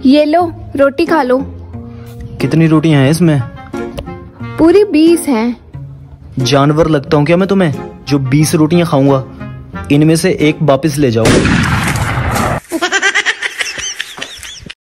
ये लो रोटी खा लो। कितनी रोटियां हैं इसमें? पूरी 20 हैं। जानवर लगता हूँ क्या मैं तुम्हें जो 20 रोटियां खाऊंगा? इनमें से एक वापस ले जाओ।